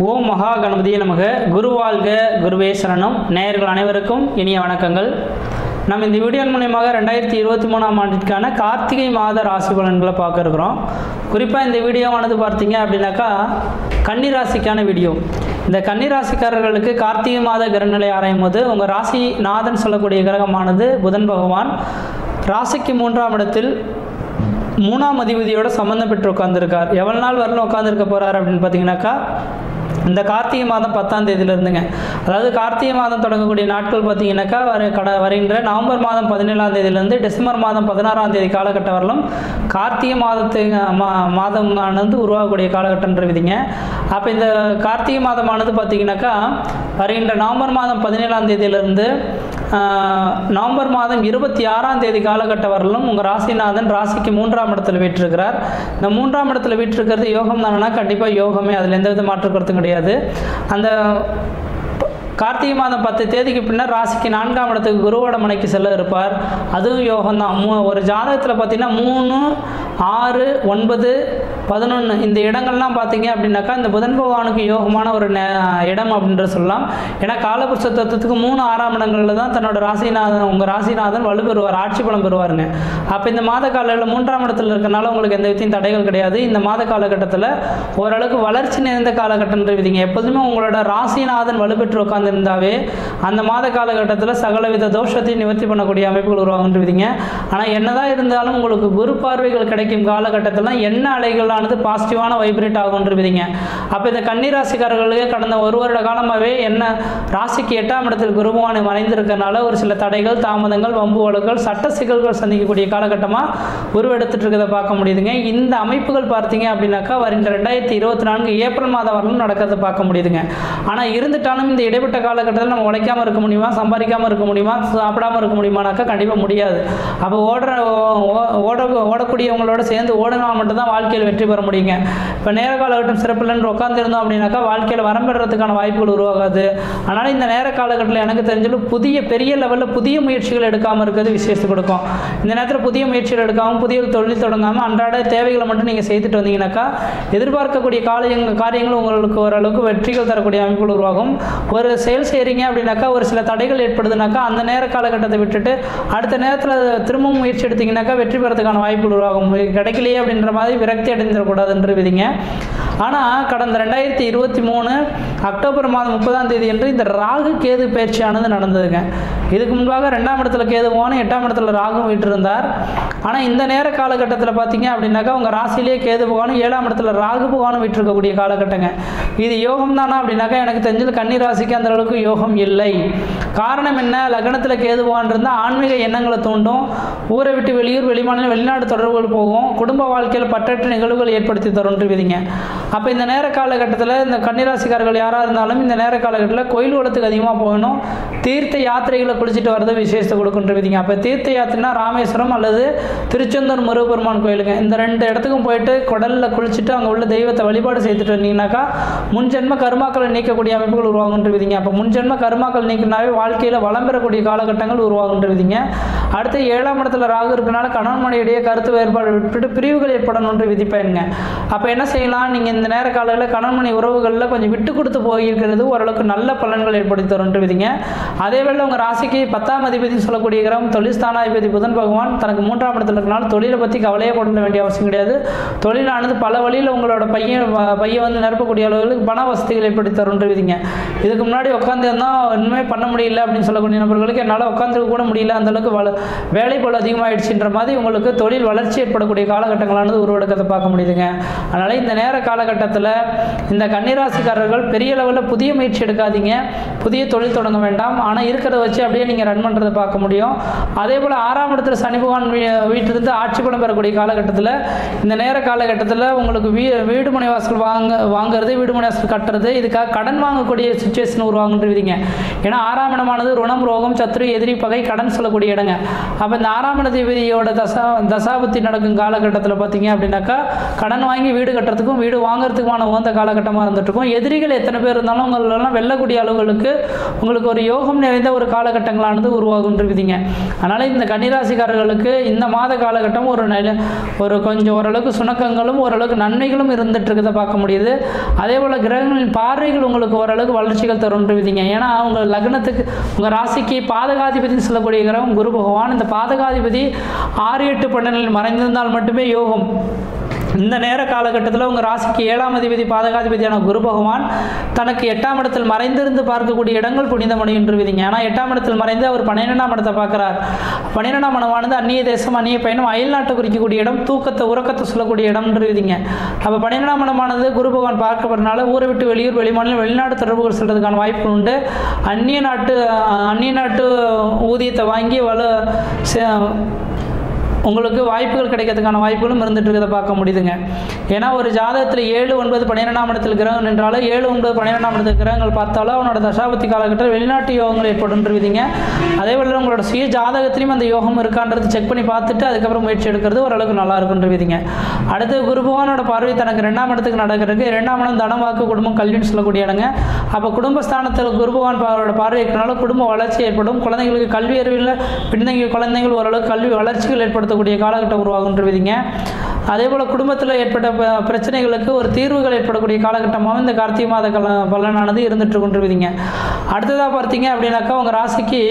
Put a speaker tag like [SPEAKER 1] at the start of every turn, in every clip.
[SPEAKER 1] ஓம் மகா கணபதியே நமக. குருவாழ்க, குருவே சரணம். நேயர்கள் அனைவருக்கும் இனிய வணக்கங்கள். நம்ம இந்த வீடியோ மூலமாக 2023ஆம் ஆண்டிற்கான கார்த்திகை மாத ராசி பலன்களை பார்க்க இருக்கிறோம். குறிப்பாக இந்த வீடியோவானது பார்த்தீங்க அப்படின்னாக்கா கன்னிராசிக்கான வீடியோ. இந்த கன்னிராசிக்காரர்களுக்கு கார்த்திகை மாத கிரகநிலை ஆராயும் போது உங்கள் ராசி நாதன் சொல்லக்கூடிய கிரகமானது புதன் பகவான் ராசிக்கு 3ஆம் இடத்தில் 3ஆம் அதிபதியோட சம்பந்தம் பெற்று உட்காந்துருக்கார். எவ்வளோ நாள் வரலும் உட்காந்துருக்க போகிறார் அப்படின்னு பார்த்தீங்கன்னாக்கா இந்த கார்த்திகை மாதம் 10ஆம் தேதியிலிருந்துங்க. அதாவது கார்த்திகை மாதம் தொடங்கக்கூடிய நாட்கள் பார்த்தீங்கன்னாக்கா வருகின்ற நவம்பர் மாதம் 17ஆம் தேதியிலிருந்து டிசம்பர் மாதம் 16ஆம் தேதி காலகட்டம் வரலும் கார்த்திகை மாதமானது உருவாகக்கூடிய காலகட்டம்ன்ற விதிங்க. அப்போ இந்த கார்த்திகை மாதமானது பார்த்தீங்கன்னாக்கா வருகின்ற நவம்பர் மாதம் 17ஆம் தேதியிலிருந்து நவம்பர் மாதம் 26ஆம் தேதி காலகட்டம் வரலும் உங்கள் ராசிநாதன் ராசிக்கு 3ஆம் இடத்துல வீற்றிருக்கிறார். இந்த 3ஆம் இடத்துல வீற்றிருக்கிறது யோகம் தானா? கண்டிப்பாக யோகமே, அதில் எந்தவித மாற்று கருத்தும் கிடையாது. அந்த கார்த்திகை மாதம் 10 தேதிக்கு பின்னர் ராசிக்கு 4ஆம் இடத்துக்கு குருவோட மனைக்கு செல்ல இருப்பார். அதுவும் யோகம்தான். ஒரு ஜாதகத்தில் பார்த்தீங்கன்னா 3, 6, 9, 11 இந்த இடங்கள்லாம் பார்த்தீங்க அப்படின்னாக்கா இந்த புதன் பகவானுக்கு யோகமான ஒரு இடம் அப்படின்ற சொல்லலாம். ஏன்னா காலபுருஷ தத்துவத்துக்கு 3, 6ஆம் இடங்களில் தான் தன்னோட ராசிநாதன் உங்கள் ராசிநாதன் வலுப்பெறுவார், ஆட்சி பலம் பெறுவாருங்க. அப்போ இந்த மாத காலையில் 3ஆம் இடத்துல இருக்கனால உங்களுக்கு எந்த விதத்தையும் தடைகள் கிடையாது. இந்த மாத காலகட்டத்தில் ஓரளவுக்கு வளர்ச்சி நிறைந்த காலகட்டம்ன்ற விதிங்க. எப்போதுமே உங்களோட ராசிநாதன் வலுப்பெற்று உட்காந்து இருந்தாவே அந்த மாத காலகட்டத்தில் சகலவித தோஷத்தை நிவர்த்தி பண்ணக்கூடிய அமைப்புகள் உருவாகுன்றீங்க. ஆனால் என்னதான் இருந்தாலும் உங்களுக்கு குரு பார்வைகள் கிடைக்கும் காலகட்டத்தில் எண்ண அலைகளானது பாசிட்டிவான வைப்ரேட் ஆகுன்றீங்க. அப்போ இந்த கன்னிராசிக்காரர்களுக்கு கடந்த ஒரு வருட காலமாகவே என்ன ராசிக்கு 8ஆம் இடத்தில் குருபவானை மறைந்திருக்கிறனால ஒரு சில தடைகள், தாமதங்கள், வம்பு வழக்குகள், சட்ட சிக்கல்கள் சந்திக்கக்கூடிய காலகட்டமாக உருவெடுத்துட்டு இருக்கிறத பார்க்க முடியுதுங்க. இந்த அமைப்புகள் பார்த்தீங்க அப்படின்னாக்கா வருகின்ற 2024 ஏப்ரல் மாதம் வரலும் நடக்கிறத பார்க்க முடியுதுங்க. ஆனால் இருந்துட்டாலும் இந்த இடைப்பட்ட காலகட்டத்தில் நம்ம உழைக்காமல் இருக்க முடியுமா, சம்பாதிக்காமல் இருக்க முடியுமா, சாப்பிடாமல் இருக்க முடியுமானாக்கா கண்டிப்பாக முடியாது. அப்போ ஓடக்கூடியவங்களோட சேர்ந்து ஓடினா மட்டும்தான் வாழ்க்கையில் வெற்றி பெற முடியுங்க. இப்போ நேர காலகட்டம் சிறப்பில்லைன்னு உட்காந்துருந்தோம் அப்படின்னாக்கா வாழ்க்கையில் வரம் பெறுறதுக்கான வாய்ப்புகள் உருவாகாது. அதனால் இந்த நேர காலகட்டத்தில் எனக்கு தெரிஞ்சாலும் பெரிய லெவலில் புதிய முயற்சிகள் எடுக்காமல் இருக்கிறது விசேஷத்தை கொடுக்கும். இந்த நேரத்தில் புதிய முயற்சிகள் எடுக்காமல் புதிய தொழில் தொடங்காமல் அன்றாட தேவைகளை மட்டும் நீங்கள் செய்துட்டு வந்தீங்கன்னாக்கா எதிர்பார்க்கக்கூடிய காரியங்கள் உங்களுக்கு ஓரளவுக்கு வெற்றிகள் தரக்கூடிய அமைப்புகள் உருவாகும். ஒரு செயல் செய்கிறீங்க அப்படின்னாக்கா ஒரு சில தடைகள் ஏற்படுதுனாக்கா அந்த நேர காலகட்டத்தை விட்டுட்டு அடுத்த நேரத்தில் திரும்பவும் முயற்சி எடுத்தீங்கன்னாக்கா வெற்றி பெறதுக்கான வாய்ப்புகள் உருவாகும். கிடைக்கலையே அப்படின்ற மாதிரி விரக்தி அடைந்துடக்கூடாதுன்ற விதிங்க. ஆனால் கடந்த 2023 அக்டோபர் மாதம் 30ஆம் தேதி என்று இந்த ராகு கேது பயிற்சியானது நடந்ததுங்க. இதுக்கு முன்பாக 2ஆம் இடத்துல கேது போன 8ஆம் இடத்துல ராகு வீட்டிருந்தார். ஆனால் இந்த நேர காலகட்டத்தில் பார்த்தீங்க அப்படின்னாக்கா உங்கள் ராசியிலேயே கேது பகவானும் 7ஆம் இடத்துல ராகு பகவானும் வீட்டிருக்கக்கூடிய காலகட்டங்க. இது யோகம் தானா அப்படின்னாக்கா எனக்கு தெரிஞ்சது கன்னிராசிக்கு அந்த அளவுக்கு யோகம் இல்லை. காரணம் என்ன? லக்னத்தில் கேது பகவான் இருந்தால் ஆன்மீக எண்ணங்களை தூண்டும், ஊரை விட்டு வெளியூர், வெளிமாநிலம், வெளிநாடு தொடர்புகள் போகும், குடும்ப வாழ்க்கையில் பற்றற்ற நிகழ்வுகள் ஏற்படுத்தி தருன்றுவீங்க. அப்போ இந்த நேர காலகட்டத்தில் இந்த கன்னிராசிக்காரர்கள் யாராக இருந்தாலும் இந்த நேர காலகட்டத்தில் கோயில் குளத்துக்கு அதிகமாக போகணும், தீர்த்த யாத்திரைகளை குளிச்சுட்டு வரது விசேஷத்தை கொடுக்குன்றீங்க. அப்போ தீர்த்த யாத்திரைனா ராமேஸ்வரம் அல்லது திருச்செந்தூர் முருகப்பெருமான் கோயிலுங்க. இந்த 2 இடத்துக்கும் போயிட்டு குடலில் குளிச்சுட்டு அங்கே உள்ள தெய்வத்தை வழிபாடு செய்துட்டு வந்தீங்கன்னாக்கா முன்ஜென்ம கருமாக்களை நீக்கக்கூடிய அமைப்புகள் உருவாகுன்றீங்க. அப்போ முன்ஜென்ம கருமாக்கள் நீக்கினாவே வாழ்க்கையில் வளம் பெறக்கூடிய காலகட்டங்கள் உருவாகுன்றீங்க. அடுத்து 7ஆம் இடத்துல ராகு இருக்கனால கணவன் மனைவிடைய கருத்து வேறுபாடு விட்டுட்டு பிரிவுகள் ஏற்படணுன்ற விதிப்பயனுங்க. அப்போ என்ன செய்யலாம்? நீங்கள் இந்த நேர காலையில் கணவன் மனைவி உறவுகளில் கொஞ்சம் விட்டு கொடுத்து போயிருக்கிறது ஓரளவுக்கு நல்ல பலன்கள் ஏற்படுத்தி தருன்றீங்க. அதேவேளை உங்கள் ராசிக்கு 10ஆம் அதிபதி சொல்லக்கூடிய கிரகம் தொழில்ஸ்தானாதிபதி புதன் பகவான் தனக்கு 3ஆம் இடத்துல இருக்கனால தொழிலை பற்றி கவலையே பட வேண்டிய அவசியம் கிடையாது. தொழிலானது பல வழியில் உங்களோட பையன் வந்து நிரப்பக்கூடிய அளவுக்கு பண வசதிகள் ஏற்படுத்தி தருன்றீங்க. இதுக்கு முன்னாடி உட்காந்துருந்தால் இன்னுமே பண்ண முடியல அப்படின்னு சொல்லக்கூடிய நபர்களுக்கு என்னால் உட்காந்துருக்க கூட முடியல, அந்தளவுக்கு வேலை போல் அதிகமாகிடுச்சுன்ற மாதிரி உங்களுக்கு தொழில் வளர்ச்சி ஏற்படக்கூடிய காலகட்டங்களானது உருவெடுக்கிறத பார்க்க முடியுதுங்க. அதனால் இந்த நேர காலகட்டத்தில் இந்த கன்னிராசிக்காரர்கள் பெரிய லெவலில் புதிய முயற்சி எடுக்காதீங்க, புதிய தொழில் தொடங்க வேண்டாம். ஆனால் இருக்கிறத வச்சு அப்படியே நீங்கள் ரன் பண்ணுறதை பார்க்க முடியும். அதே போல் 6ஆம் இடத்துல சனி பகவான் வீட்டிலிருந்து ஆட்சி பலம் பெறக்கூடிய காலகட்டத்தில் இந்த நேர காலகட்டத்தில் உங்களுக்கு வீடு மனை வாசல் வாங்குறது, வீடு மனை வாசல் கட்டுறது, இதுக்காக கடன் வாங்கக்கூடிய சுச்சுவேஷன் உருவாகுன்றீங்க. ஏன்னா 6ஆம் இடமானது ருணம், ரோகம், சத்ரு, எதிரி, பகை, கடன் சொல்லக்கூடிய இடங்க. அப்போ இந்த 6ஆம் இடதிபதியோட தசாபுத்தி நடக்கும் காலகட்டத்தில் பார்த்தீங்க அப்படின்னாக்கா கடன் வாங்கி வீடு கட்டுறதுக்கும் வீடு வாங்குறதுக்குமான உகந்த காலகட்டமாக இருந்துட்டுருக்கும். எதிரிகள் எத்தனை பேர் இருந்தாலும் உங்களெல்லாம் வெல்லக்கூடிய அளவுகளுக்கு உங்களுக்கு ஒரு யோகம் நிறைந்த ஒரு காலகட்டங்களானது உருவாகுன்றீங்க. அதனால் இந்த கன்னிராசிக்காரர்களுக்கு இந்த மாத காலகட்டம் ஒரு கொஞ்சம் ஓரளவுக்கு சுணக்கங்களும் ஓரளவுக்கு நன்மைகளும் இருந்துட்டு இருக்கிறத பார்க்க முடியுது. அதே போல் கிரகங்களின் பார்வைகள் உங்களுக்கு ஓரளவுக்கு வளர்ச்சிகள் தருன்றீங்க. ஏன்னா உங்கள் லக்னத்துக்கு உங்கள் ராசிக்கு பாதகாதிபதினு சொல்லக்கூடிய கிரகம் குரு பகவான். இந்த பாதகாதிபதி 6, 8, 12 மறைந்திருந்தால் மட்டுமே யோகம். இந்த நேர காலகட்டத்தில் உங்கள் ராசிக்கு 7ஆம் அதிபதி பாதகாதிபதியான குரு பகவான் தனக்கு 8ஆம் இடத்தில் மறைந்திருந்து பார்க்கக்கூடிய இடங்கள் புனிதமடைகின்றீங்க. ஆனால் 8ஆம் இடத்தில் மறைந்து அவர் 12ஆம் இடத்தை பார்க்குறார். 12ஆம் இடமானது அந்நிய தேசம், அந்நிய பயணம், அயல்நாட்டை குறிக்கக்கூடிய இடம், தூக்கத்தை உறக்கத்தை சொல்லக்கூடிய இடம்ன்றீங்க. அப்போ 12ஆம் இடமானது குரு பகவான் பார்க்கப்படுறதுனால ஊரை விட்டு வெளியூர், வெளிமாநிலம், வெளிநாட்டு தொடர்புகள் செல்றதுக்கான வாய்ப்பு உண்டு. அந்நிய நாட்டு ஊதியத்தை வாங்கி உங்களுக்கு வாய்ப்புகள் கிடைக்கிறதுக்கான வாய்ப்புகளும் இருந்துட்டு இருக்கிறத பார்க்க முடியுதுங்க. ஏன்னா ஒரு ஜாதகத்தில் 7, 9, 12ஆம் இடத்தில் கிரகம் நின்றாலும் 7, 9, 12ஆம் இடத்தில் கிரகங்கள் பார்த்தாலும் அவனோட தசாபத்தி காலகட்டத்தில் வெளிநாட்டு யோகங்கள் ஏற்படுன்றீங்க. அதே போல் உங்களோட சுய ஜாதகத்திலையும் அந்த யோகம் இருக்கான்றது செக் பண்ணி பார்த்துட்டு அதுக்கப்புறம் முயற்சி எடுக்கிறது ஓரளவுக்கு நல்லா இருக்குன்றீங்க. அடுத்து குரு பகவானோட பார்வை தனக்கு 2ஆம் இடத்துக்கு நடக்கிறதுக்கு 2ஆம் இடம் தனம், வாக்கு, குடும்பம், கல்வின்னு சொல்லக்கூடிய இடங்க. அப்போ குடும்பஸ்தானத்தில் குரு பகவான் பார்வை இருக்கிறனால குடும்ப வளர்ச்சி ஏற்படும். குழந்தைங்களுக்கு கல்வி அறிவில் பின்தங்கிய குழந்தைகள் ஓரளவுக்கு கல்வி வளர்ச்சிகள் ஏற்படுத்தக்கூடிய காலகட்டம் உருவாகுன்றீங்க. அதே போல் குடும்பத்தில் ஏற்பட்ட பிரச்சனைகளுக்கு ஒரு தீர்வுகள் ஏற்படக்கூடிய காலகட்டமாக இந்த கார்த்திகை மாத பலனானது இருந்துட்டு கொண்டிருவீங்க. அடுத்ததாக பார்த்தீங்க அப்படின்னாக்கா உங்கள் ராசிக்கு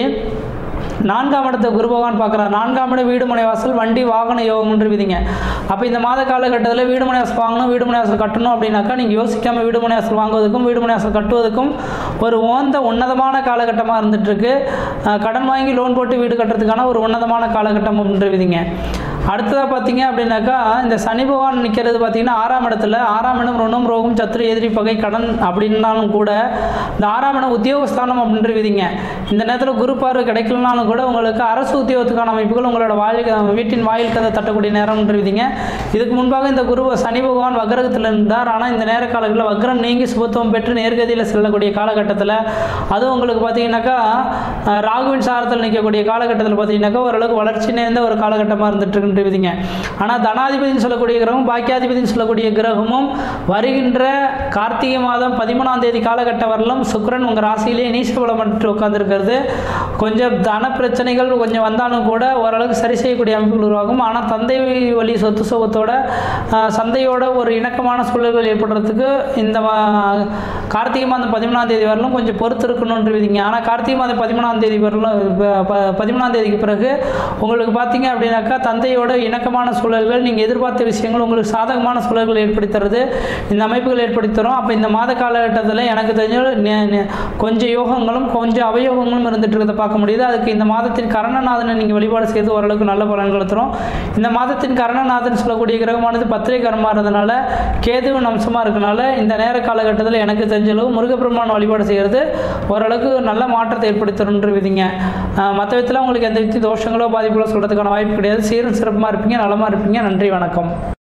[SPEAKER 1] 4ஆம் இடத்தை குரு பகவான் பார்க்குறார். 4ஆம் இடம் வீடு, மனை, வாசல், வண்டி, வாகன யோகம்ன்றீங்க. அப்போ இந்த மாத காலகட்டத்தில் வீடு, மனை வாசல் வாங்கணும், வீடு, மனை வாசல் கட்டணும் அப்படின்னாக்கா நீங்கள் யோசிக்காமல் வீடு, மனை வாசல் வாங்குவதற்கும் வீடு, மனை வாசல் கட்டுவதற்கும் ஒரு உன்னதமான காலகட்டமாக இருந்துகிட்ருக்கு. கடன் வாங்கி லோன் போட்டு வீடு கட்டுறதுக்கான ஒரு உன்னதமான காலகட்டம்ன்றீங்க. அடுத்ததாக பார்த்தீங்க அப்படின்னாக்கா இந்த சனி பகவான் நிற்கிறது பார்த்தீங்கன்னா 6ஆம் இடத்துல. 6ஆம் இடம் ருணம், ரோகம், சத்ரு, எதிரி, பகை, கடன் அப்படின்னாலும் கூட இந்த 6ஆம் இடம் உத்தியோகஸ்தானம் அப்படின்றீங்க. இந்த நேரத்தில் குரு பார்வை கிடைக்கலனாலும் கூட உங்களுக்கு அரசு உத்தியோகத்துக்கான அமைப்புகள் உங்களோட வீட்டின் வாயில் கதை தட்டக்கூடிய நேரம்ன்றீங்க. இதுக்கு முன்பாக இந்த சனி பகவான் வக்ரகத்தில் இருந்தார். ஆனால் இந்த நேர காலங்களில் வக்ரம் நீங்கி சுபத்துவம் பெற்று நேர்கதியில் செல்லக்கூடிய காலகட்டத்தில் அதுவும் உங்களுக்கு பார்த்தீங்கன்னாக்கா ராகுவின் சாரத்தில் நிற்கக்கூடிய காலகட்டத்தில் பார்த்தீங்கன்னாக்கா ஓரளவுக்கு வளர்ச்சி நேர்ந்த ஒரு காலகட்டமாக இருந்துட்டு இருக்குன்றீங்க. ஆனால் தனாதிபதினு சொல்லக்கூடிய கிரகம், பாக்கியாதிபதினு சொல்லக்கூடிய கிரகமும் வருகின்ற கார்த்திகை மாதம் 13ஆம் தேதி காலகட்டம் வரலும் சுக்கிரன் உங்கள் ராசியிலே நீசபலம் பெற்று உட்கார்ந்துருக்கிறது. கொஞ்சம் தன பிரச்சனைகள் கொஞ்சம் வந்தாலும் கூட ஓரளவுக்கு சரி செய்யக்கூடிய அமைப்புகள் உருவாகும். ஆனால் தந்தை வழி சொத்து சோகத்தோட சந்தையோட ஒரு இணக்கமான சூழல்கள் ஏற்படுறதுக்கு இந்த கார்த்திகை மாதம் 13ஆம் தேதி வரலும் கொஞ்சம் பொறுத்து இருக்கணும்ன்றீங்க. ஆனால் கார்த்திகை மாதம் 13ஆம் தேதி வரலும் 13ஆம் தேதிக்கு பிறகு உங்களுக்கு பார்த்தீங்க அப்படின்னாக்கா தந்தையோட இணக்கமான சூழல்கள், நீங்கள் எதிர்பார்த்த விஷயங்கள் உங்களுக்கு சாதகமான சூழல்கள் ஏற்படுத்துறது இந்த அமைப்புகள் ஏற்படுத்துகிறோம். அப்போ இந்த மாத காலகட்டத்தில் எனக்கு தெரிஞ்ச கொஞ்சம் யோகங்களும் கொஞ்சம் அவயோகங்களும் இருந்துட்டு இருக்கிறத பார்க்க முடியுது. அதுக்கு இந்த மாதத்தின் கரணநாதனை நீங்கள் வழிபாடு செய்து ஓரளவுக்கு நல்ல பலன்கள் தரும். இந்த மாதத்தின் கரணநாதன் சொல்லக்கூடிய கிரகமானது பத்திரை கரமாக இருந்ததுனால கேதுவின் அம்சமாக இருக்கனால இந்த நேர காலகட்டத்தில் எனக்கு தெரிஞ்சளவு முருகப்பெருமான் வழிபாடு செய்கிறது ஓரளவுக்கு நல்ல மாற்றத்தை ஏற்படுத்தணுன்றீங்க. மற்ற விதத்தில் உங்களுக்கு எந்த வித தோஷங்களோ பாதிப்புகளோ சொல்கிறதுக்கான வாய்ப்பு கிடையாது. சீரும் சிறப்புமாக இருப்பீங்க, நலமாக இருப்பீங்க. நன்றி, வணக்கம்.